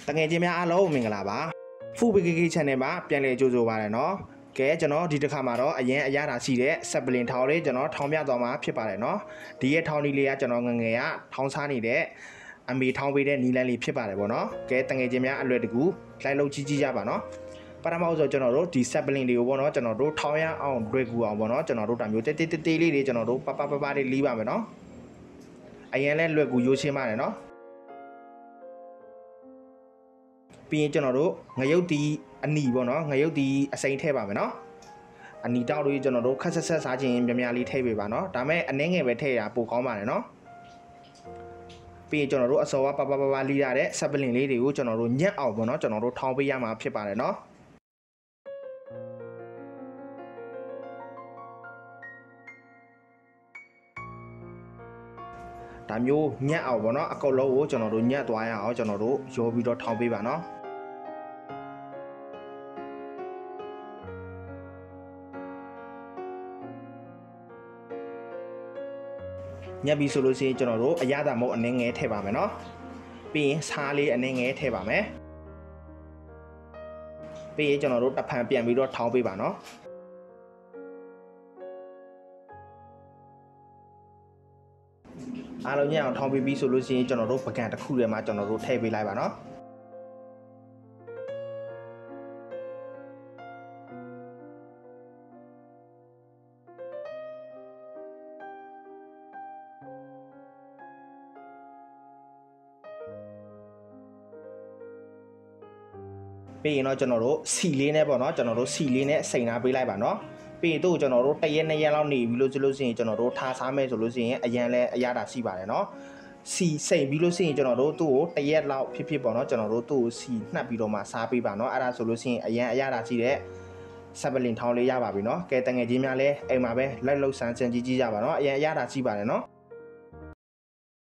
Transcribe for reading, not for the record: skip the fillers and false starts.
တငယ်ချင်းများအားလုံးမင်္ဂလာပါဖူပီကေကေ channel မှာပြန်လည်ကြိုဆိုပါရနော်ကဲကျွန်တော်ဒီတစ်ခါမှာတော့အရင်အရသာရှိတဲ့ဆက်ပလင်ထောင်လေးကျွန်တော်ထောင်ပြသွားမှာဖြစ်ပါတယ်နော်ဒီရဲ့ထောင်ဒီလေးကကျွန်တော်ငငယ်ကထောင်စားနေတဲ့အမေထောင်ပေးတဲ့နီလန်းလေးဖြစ်ပါတယ်ပေါ့နော်ကဲတငယ်ချင်းများအလွယ်တကူလိုက်လို့ကြီးရပါနော်ပထမဆုံးကျွန်တော်တို့ဒီဆက်ပလင်တွေကိုပေါ့နော်ကျွန်တော်တို့ထောင်ရအောင်တွေ့ကူအောင်ပေါ့နော်ကျွန်တော်တို့ဒါမျိုးတေးလေးတွေကျွန်တော်တို့ပလေးလီးပါမယ်နော်အရင်လဲလွယ်ကူရိုးရှင်းပါတယ်နော်ပြီးရင်ကျွန်တော်တို့ငရုတ်တီအနီပေါ့နော်ငရုတ်တီအစိမ်းထည့်ပါမယ်နော်အနီတောက်လေးကျွန်တော်တို့ခက်ဆက်စားခြင်းများလေးထည့်ပေးပါနော်ဒါမဲ့အနှဲငယ်ပဲထည့်ရပိုကောင်းပါတယ်နော်ပြီးရင်ကျွန်တော်တို့အစောကပလီးရတဲ့ဆက်ပလင်လေးတွေကိုကျွန်တော်တို့ညက်အောင်ပေါ့နော်ကျွန်တော်တို့ထောင်းပေးရမှာဖြစ်ပါတယ်နော်ဒါမျိုးညက်အောင်ပေါ့နော်အကုတ်လုံးကိုကျွန်တော်တို့ညက်သွားရအောင်ကျွန်တော်တို့ရောပြီးတော့ထောင်းပေးပါနော်ညက်ပြီးဆိုလို့ရှိရင်ကျွန်တော်တို့အရသာမုတ်အနှင်းငယ်ထည့်ပါမယ်နော်ပြီးရင်စားလေးအနှင်းငယ်ထည့်ပါမယ်ပြီးရင်ကျွန်တော်တို့တစ်ဖန်ပြန်ပြီးတော့ထောင်းပေးပါနော်အားလုံးညအောင်ထောင်းပြီးဆိုလို့ရှိရင်ကျွန်တော်တို့ပကံတစ်ခုထဲမှာကျွန်တော်တို့ထည့်ပေးလိုက်ပါနော်ပြီးရင်တော့ကျွန်တော်တို့စီလေးနဲ့ပေါ့နော်ကျွန်တော်တို့စီလေးနဲ့စိန်ထားပေးလိုက်ပါနော်ပြီးရင်တို့ကျွန်တော်တို့1ရက်2ရက်လောက်နေပြီးလို့ဆိုလို့ရှိရင်ကျွန်တော်တို့ထားစားမယ်ဆိုလို့ရှိရင်အရန်လဲအရသာရှိပါတယ်နော်စီစိန်ပြီးလို့ရှိရင်ကျွန်တော်တို့သူ့ကို1ရက်လောက်ဖြစ်ပေါ့နော်ကျွန်တော်တို့သူ့ကိုစီနှပ်ပြီးတော့မှစားပေးပါနော်အဲ့ဒါဆိုလို့ရှိရင်အရန်အရသာရှိတဲ့ဆက်ပလင်ထောင်းလေးရပါပြီနော်ကဲတငယ်ချင်းများလဲအိမ်မှာပဲလက်လှုပ်ဆန်းစင်ကြီးကြပါနော်အရန်အရသာရှိပါတယ်နော်